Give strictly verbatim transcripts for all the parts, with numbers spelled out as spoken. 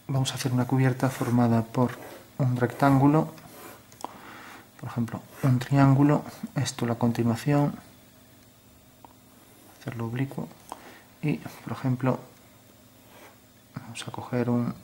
vamos a hacer una cubierta formada por un rectángulo, por ejemplo un triángulo, esto la continuación, hacerlo oblicuo, y por ejemplo vamos a coger un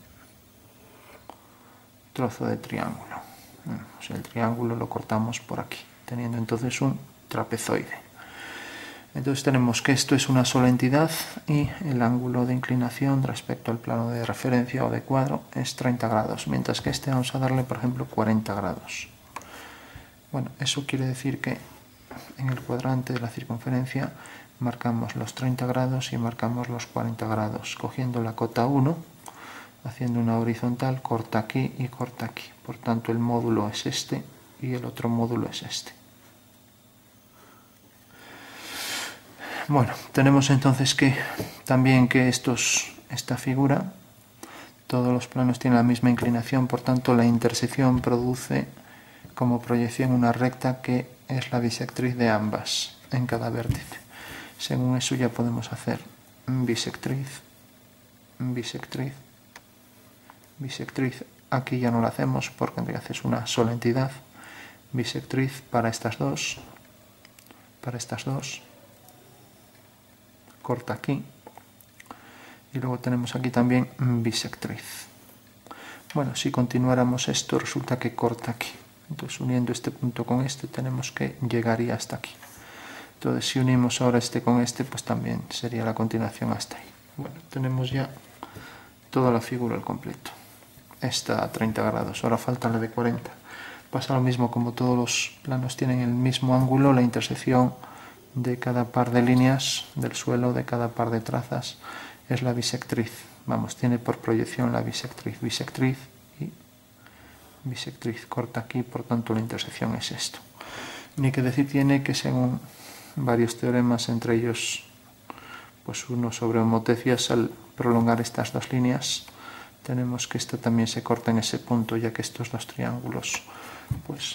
trozo de triángulo, o sea, el triángulo lo cortamos por aquí, teniendo entonces un trapezoide. Entonces tenemos que esto es una sola entidad y el ángulo de inclinación respecto al plano de referencia o de cuadro es treinta grados, mientras que este vamos a darle, por ejemplo, cuarenta grados. Bueno, eso quiere decir que en el cuadrante de la circunferencia marcamos los treinta grados y marcamos los cuarenta grados, cogiendo la cota uno, haciendo una horizontal, corta aquí y corta aquí. Por tanto, el módulo es este y el otro módulo es este. Bueno, tenemos entonces que también que estos, esta figura, todos los planos tienen la misma inclinación, por tanto la intersección produce como proyección una recta que es la bisectriz de ambas en cada vértice. Según eso ya podemos hacer bisectriz, bisectriz, bisectriz. Aquí ya no lo hacemos porque en realidad es una sola entidad. Bisectriz para estas dos, para estas dos. Corta aquí, y luego tenemos aquí también bisectriz. Bueno, si continuáramos esto resulta que corta aquí, entonces uniendo este punto con este tenemos que llegaría hasta aquí. Entonces si unimos ahora este con este, pues también sería la continuación hasta ahí. Bueno, tenemos ya toda la figura al completo. Esta a treinta grados, ahora falta la de cuarenta. Pasa lo mismo, como todos los planos tienen el mismo ángulo, la intersección de cada par de líneas del suelo, de cada par de trazas, es la bisectriz. Vamos, tiene por proyección la bisectriz, bisectriz y bisectriz. Corta aquí, por tanto la intersección es esto. Ni que decir tiene que según varios teoremas, entre ellos pues uno sobre homotecias, al prolongar estas dos líneas tenemos que esto también se corta en ese punto, ya que estos dos triángulos, pues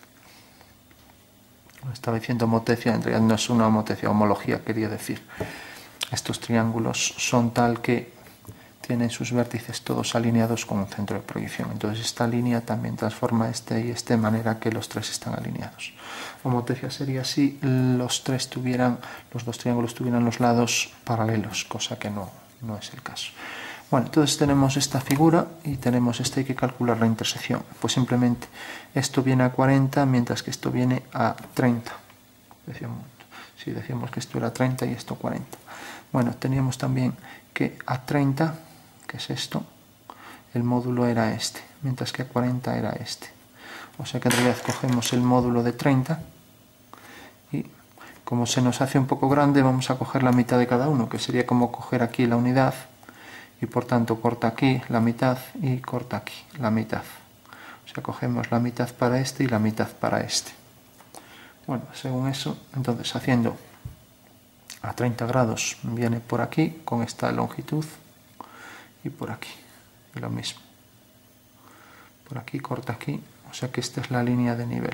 estaba diciendo homotecia, en realidad no es una homotecia, homología quería decir. Estos triángulos son tal que tienen sus vértices todos alineados con un centro de proyección. Entonces esta línea también transforma este y este de manera que los tres están alineados. Homotecia sería si los tres tuvieran, los dos triángulos tuvieran los lados paralelos, cosa que no, no es el caso. Bueno, entonces tenemos esta figura y tenemos este, hay que calcular la intersección. Pues simplemente esto viene a cuarenta, mientras que esto viene a treinta. Decíamos, sí, decíamos que esto era treinta y esto cuarenta. Bueno, teníamos también que a treinta, que es esto, el módulo era este, mientras que a cuarenta era este. O sea que en realidad cogemos el módulo de treinta y como se nos hace un poco grande, vamos a coger la mitad de cada uno, que sería como coger aquí la unidad, y por tanto corta aquí la mitad y corta aquí la mitad. O sea, cogemos la mitad para este y la mitad para este. Bueno, según eso, entonces haciendo a treinta grados viene por aquí con esta longitud y por aquí, y lo mismo. Por aquí corta aquí, o sea que esta es la línea de nivel.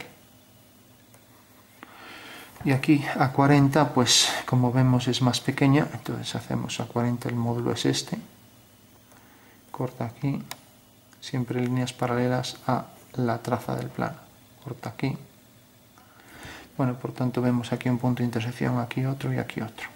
Y aquí a cuarenta, pues como vemos es más pequeña, entonces hacemos a cuarenta, el módulo es este. Corta aquí, siempre líneas paralelas a la traza del plano. Corta aquí. Bueno, por tanto vemos aquí un punto de intersección, aquí otro y aquí otro.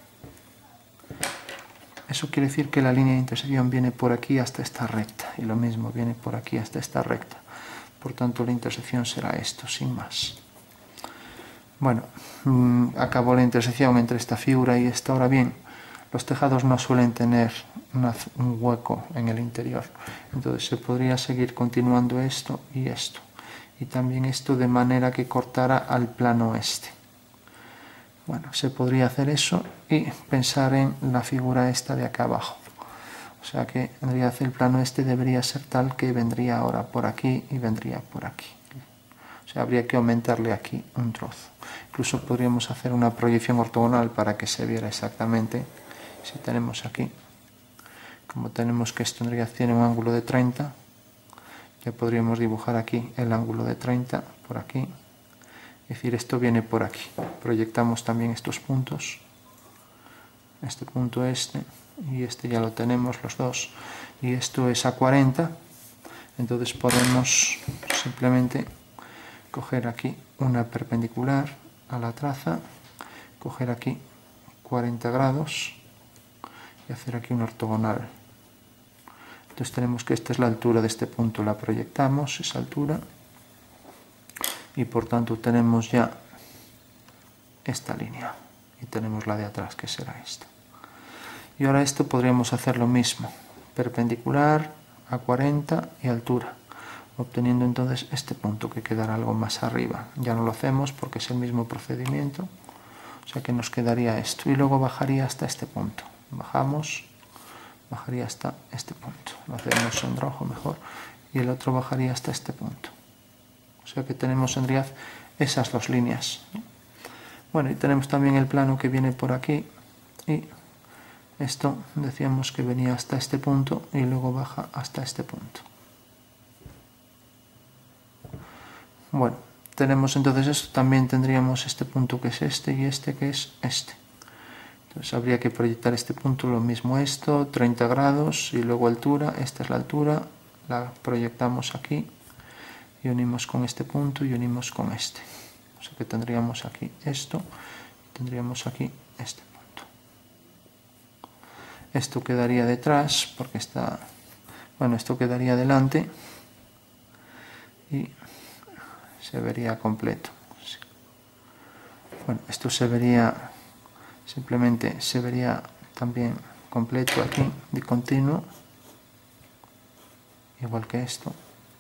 Eso quiere decir que la línea de intersección viene por aquí hasta esta recta, y lo mismo viene por aquí hasta esta recta. Por tanto la intersección será esto, sin más. Bueno, mmm, acabó la intersección entre esta figura y esta. Ahora bien, los tejados no suelen tener una, un hueco en el interior, entonces se podría seguir continuando esto y esto, y también esto de manera que cortara al plano este. Bueno, se podría hacer eso y pensar en la figura esta de acá abajo. O sea que en realidad el plano este debería ser tal que vendría ahora por aquí y vendría por aquí. O sea, habría que aumentarle aquí un trozo. Incluso podríamos hacer una proyección ortogonal para que se viera exactamente. Si tenemos aquí, como tenemos que esto en realidad tiene un ángulo de treinta, ya podríamos dibujar aquí el ángulo de treinta por aquí. Es decir, esto viene por aquí. Proyectamos también estos puntos. Este punto este, y este ya lo tenemos los dos, y esto es a cuarenta, entonces podemos simplemente coger aquí una perpendicular a la traza, coger aquí cuarenta grados y hacer aquí una ortogonal. Entonces tenemos que esta es la altura de este punto, la proyectamos, esa altura, y por tanto tenemos ya esta línea, y tenemos la de atrás que será esta. Y ahora esto podríamos hacer lo mismo, perpendicular a cuarenta y altura, obteniendo entonces este punto que quedará algo más arriba. Ya no lo hacemos porque es el mismo procedimiento, o sea que nos quedaría esto, y luego bajaría hasta este punto. Bajamos, bajaría hasta este punto, lo hacemos en rojo mejor, y el otro bajaría hasta este punto. O sea que tenemos en realidad esas dos líneas. Bueno, y tenemos también el plano que viene por aquí, y esto decíamos que venía hasta este punto y luego baja hasta este punto. Bueno, tenemos entonces esto, también tendríamos este punto que es este y este que es este. Entonces habría que proyectar este punto, lo mismo esto, treinta grados, y luego altura, esta es la altura, la proyectamos aquí y unimos con este punto y unimos con este. O sea que tendríamos aquí esto, tendríamos aquí este punto. Esto quedaría detrás, porque está, bueno, esto quedaría delante y se vería completo. Bueno, esto se vería, simplemente se vería también completo aquí, de continuo, igual que esto.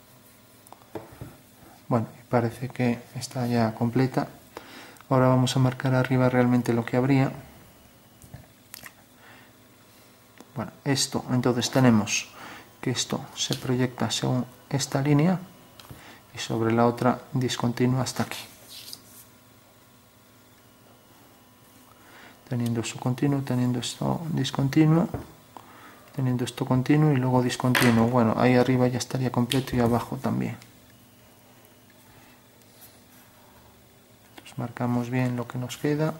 Bueno, parece que está ya completa. Ahora vamos a marcar arriba realmente lo que habría. Bueno, esto, entonces tenemos que esto se proyecta según esta línea y sobre la otra discontinua hasta aquí. Teniendo esto continuo, teniendo esto discontinuo, teniendo esto continuo y luego discontinuo. Bueno, ahí arriba ya estaría completo y abajo también. Entonces marcamos bien lo que nos queda.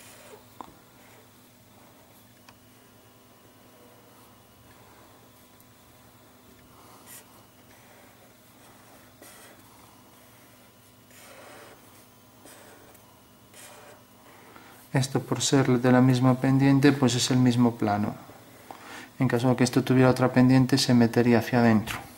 Esto, por ser de la misma pendiente, pues es el mismo plano. En caso de que esto tuviera otra pendiente, se metería hacia adentro.